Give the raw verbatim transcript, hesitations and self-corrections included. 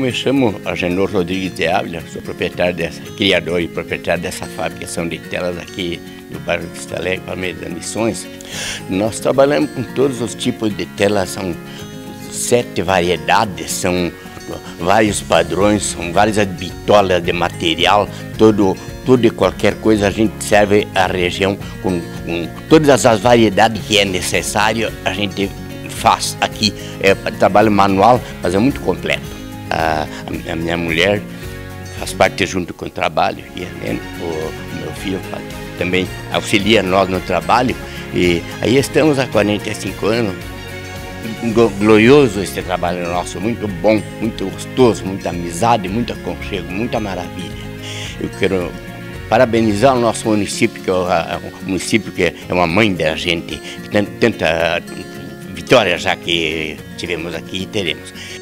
me chamo Agenor Rodrigues de Ávila, sou proprietário dessa, criador e proprietário dessa fabricação de telas aqui no bairro de Vista Alegre, Palmeiras das Missões. Nós trabalhamos com todos os tipos de telas, são sete variedades, são vários padrões, são várias bitolas de material, todo, tudo e qualquer coisa a gente serve a região com, com todas as variedades que é necessário, a gente faz aqui. É trabalho manual, mas é muito completo. A, a minha mulher faz parte junto com o trabalho, e o meu filho também auxilia nós no trabalho, e aí estamos há quarenta e cinco anos. Glorioso esse trabalho nosso, muito bom, muito gostoso, muita amizade, muito aconchego, muita maravilha. Eu quero parabenizar o nosso município, que é o município que é uma mãe da gente, que tanta vitória já que tivemos aqui e teremos.